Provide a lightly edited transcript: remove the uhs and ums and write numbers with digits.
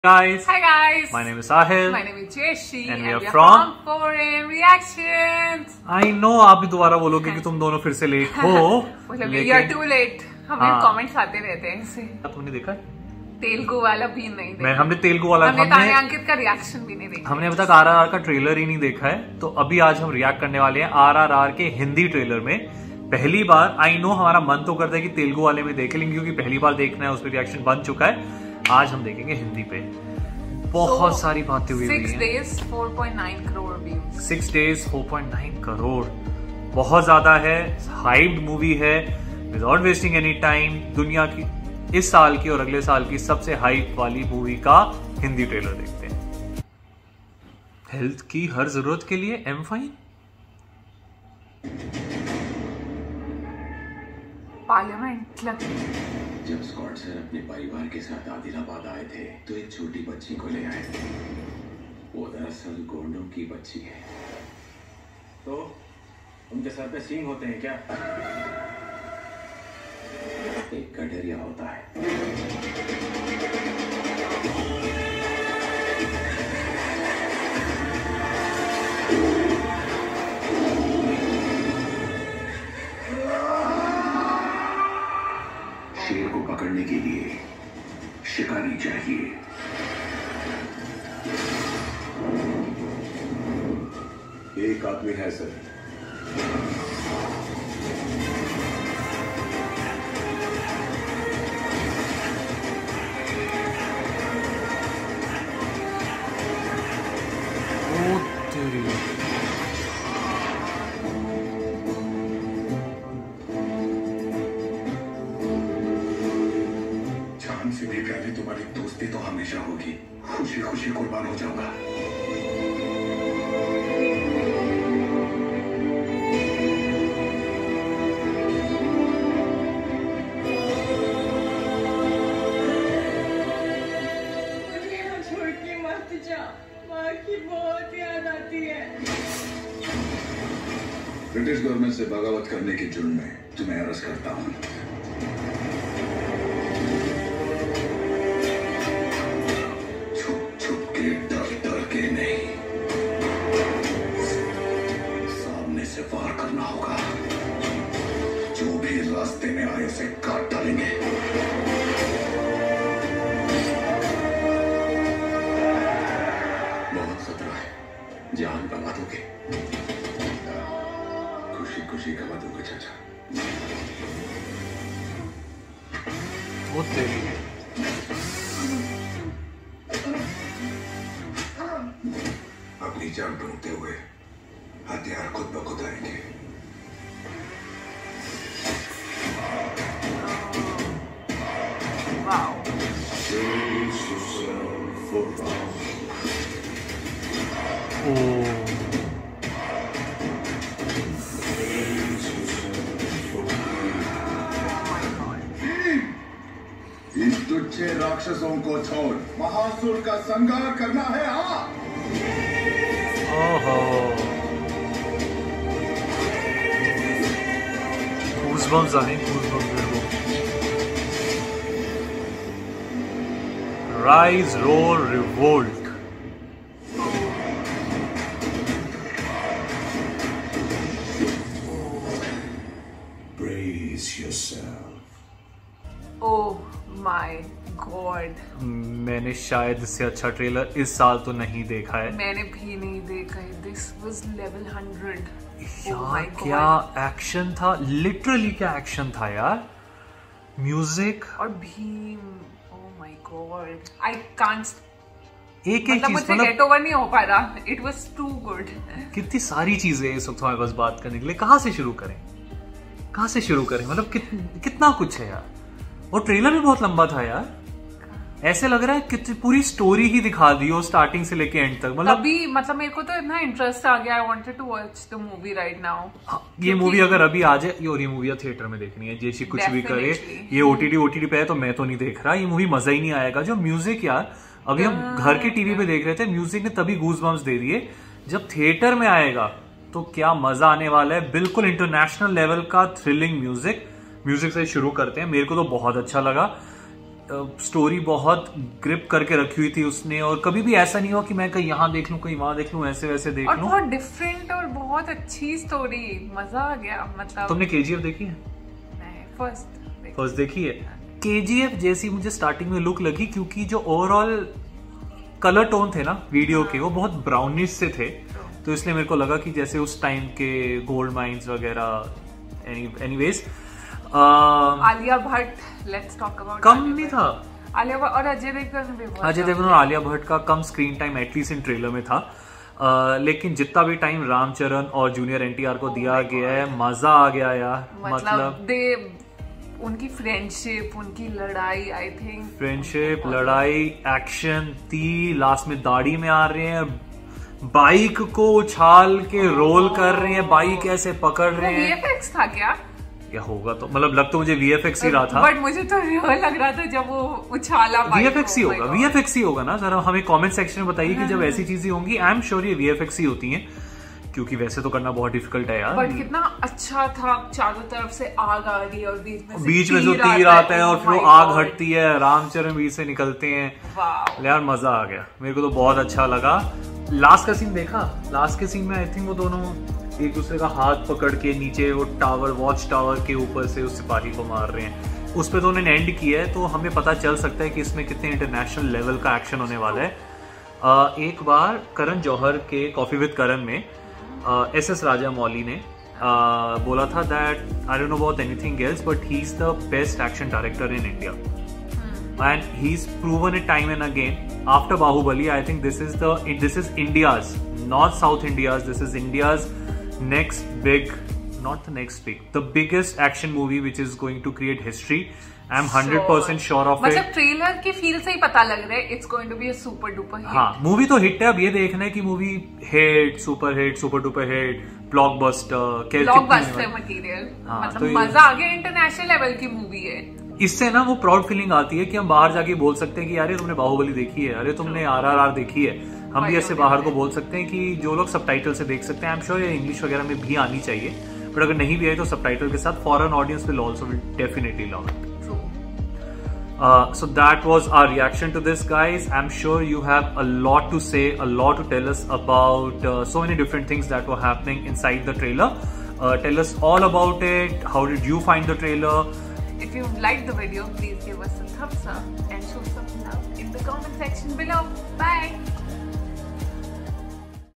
Guys, Hi guys, my name is Sahil. my name is Jeshi And and we are we are from from Foreign Reactions. I know आप भी दोबारा बोलोगे कि तुम दोनों फिर से लेट हो You are too late. हमें हाँ। कमेंट्स आते रहते हैं इससे। तुमने देखा? तेलुगु वाला भी नहीं देखा। हमने तेलुगु वाला हमने अंकित का रिएक्शन भी नहीं देखा। हमने अभी तक आरआरआर का ट्रेलर ही नहीं देखा है, तो अभी आज हम रिएक्ट करने वाले हैं आरआरआर के हिंदी ट्रेलर में। पहली बार आई नो हमारा मन तो करता है कि तेलुगु वाले में देख लेंगे, क्योंकि पहली बार देखना है, उस पर रिएक्शन बन चुका है। आज हम देखेंगे हिंदी पे। बहुत सारी बातें हुई 6 days 4.9 crore views. 6 days 4.9 crore बहुत ज्यादा है। हाइप्ड मूवी है। विदाउट वेस्टिंग एनी टाइम दुनिया की इस साल की और अगले साल की सबसे हाइप वाली मूवी का हिंदी ट्रेलर देखते हैं। हेल्थ की हर जरूरत के लिए एम फाइन। पार्लियामेंट जब स्कॉट सर अपने परिवार के साथ आदिलाबाद आए थे तो एक छोटी बच्ची को ले आए थे। वो दरअसल गोंडों की बच्ची है। तो उनके सर पे सींग होते हैं क्या? एक गडरिया होता है। शेर को पकड़ने के लिए शिकारी चाहिए। एक आदमी है सर। ओ तेरी जान से भी प्यारी तुम्हारी दोस्ती तो हमेशा होगी। खुशी खुशी कुर्बान हो जाऊंगा। छोड़ के मत जा, माँ की बहुत याद आती है। ब्रिटिश गवर्नमेंट से बगावत करने के जुर्म में तुम्हें अरेस्ट करता हूँ। छुप छुप के डर डर के नहीं, सामने से वार करना होगा। जो भी रास्ते में आए उसे काट डालेंगे। बहुत खतरा है, जान गंवा दोगे। खुशी खुशी गंवा दोगे चाचा। ओ तेरी अपनी जान ढूंढते हुए हथियार खुद ब खुद आएंगे। वाओ। ओ इन तुच्छे राक्षसों को छोड़ महासुर का संहार करना है। हाँ, ओहो गूज़बम्स आए, गूज़बम्स मेरे को। Rise roar revolt. brace yourself। Oh my god, मैंने शायद इससे अच्छा ट्रेलर इस साल तो नहीं देखा है मैंने भी नहीं देखा है। This was level 100। यार क्या एक्शन था, लिटरली क्या एक्शन था यार। म्यूजिक और Bheem, oh my god, I can't एक मतलब चीज मुझसे गेट ओवर नहीं हो पा रहा। It was too good. कितनी सारी चीजें इस वक्त हमारे पास बात करने के लिए। कहाँ से शुरू करें, कहाँ से शुरू करें, मतलब कितना कुछ है यार। और ट्रेलर भी बहुत लंबा था यार। ऐसे लग रहा है कि पूरी स्टोरी ही दिखा दी हो स्टार्टिंग से लेके एंड तक। मतलब मेरे को तो इतना इंटरेस्ट आ गया। I wanted to watch the movie right now. ये मूवी अगर अभी आ जाए, और ये मूवी थिएटर में देखनी है, जैसी कुछ भी करे। ये ओटीटी पे है तो मैं तो नहीं देख रहा। ये मूवी मजा ही नहीं आएगा। जो म्यूजिक यार, अभी हम घर के टीवी पे देख रहे थे, म्यूजिक ने तभी गूज़बम्स दे दिए। जब थिएटर में आएगा तो क्या मजा आने वाला है। बिल्कुल इंटरनेशनल लेवल का थ्रिलिंग म्यूजिक से शुरू करते हैं। मेरे को तो बहुत अच्छा लगा। स्टोरी बहुत ग्रिप करके रखी हुई थी उसने, और कभी भी ऐसा नहीं हुआ कि मैं कहीं यहाँ देख लूं कहीं वहां देख लूं, ऐसे वैसे देख और लूं। बहुत डिफरेंट और बहुत अच्छी स्टोरी, मजा आ गया। मतलब तुमने KGF देखी है? नहीं, फर्स्ट देखी है। KGF जैसी मुझे स्टार्टिंग में लुक लगी, क्योंकि जो ओवरऑल कलर टोन थे ना वीडियो के, वो बहुत ब्राउनिश से थे, तो इसलिए मेरे को लगा कि जैसे उस टाइम के गोल्ड माइंस वगैरह। Anyways Alia Bhatt, let's talk about. कम नहीं था आलिया भट्ट और अजय देवगन भी बहुत। अजय देवगन और आलिया भट्ट का कम screen time at least in trailer में था, लेकिन जितना भी टाइम रामचरण और जूनियर NTR को दिया गया है, मजा आ गया यार। मतलब उनकी फ्रेंडशिप, उनकी लड़ाई, आई थिंक फ्रेंडशिप, लड़ाई, एक्शन थी, लास्ट में दाढ़ी में आ रहे हैं, बाइक को उछाल के रोल कर रहे हैं, बाइक ऐसे पकड़ रहे हैं। VFX था क्या? या होगा तो, मतलब लग तो मुझे VFX ही रहा था, बट मुझे तो रियल लग रहा था जब वो उछाला। VFX ही होगा, VFX ही होगा ना। जरा हमें कमेंट सेक्शन में बताइए कि जब ऐसी चीजें होंगी, आई एम श्योर ये VFX ही होती हैं, क्योंकि वैसे तो करना बहुत डिफिकल्ट है यार। बट कितना अच्छा था, चारों तरफ से आग आ रही है और बीच में जो तीर आता है और फिर वो आग हटती है, रामचरण बीच से निकलते हैं। यार मजा आ गया, मेरे को तो बहुत अच्छा लगा। लास्ट का सीन देखा? लास्ट के सीन में आई थिंक वो दोनों एक दूसरे का हाथ पकड़ के नीचे वो टावर, वॉच टावर के ऊपर से उस सिपाही को मार रहे हैं, उस पर तो उन्होंने एंड किया है, तो हमें पता चल सकता है कि इसमें कितने इंटरनेशनल लेवल का एक्शन होने वाला है। एक बार करण जौहर के कॉफी विद करण में SS राजामौली ने बोला था that I don't know about anything else but he is the best action director in India, and he's proven it time and again. After Bahubali, I think this is India's, not South India's, this is India's next big, not the next big, the biggest action movie which is going to create history. I'm 100% sure of it. मतलब trailer की feel से ही पता लग रहा है it's going to be a super duper hit. हाँ, movie तो हिट है, अब ये देखना है कि movie hit, super duper hit, blockbuster material. हाँ, मतलब तो मजा आ गया, इंटरनेशनल लेवल की मूवी है। इससे ना वो प्राउड फीलिंग आती है कि हम बाहर जाके बोल सकते हैं कि अरे तुमने बाहुबली देखी है, अरे तुमने RRR देखी है। हम भी ऐसे बाहर को बोल सकते हैं कि जो लोग सबटाइटल से देख सकते हैं, आई एम श्योर ये इंग्लिश वगैरह में भी आनी चाहिए, बट अगर नहीं भी आई तो सबटाइटल के साथ foreign audience will also definitely love it. So that was our reaction to this, guys. I'm sure you have a lot to say, a lot to tell us about so many different things that were happening inside the trailer. Tell us all about it. How did you find the trailer? If you liked the video, please give us a thumbs up and show some love in the comment section below. Bye!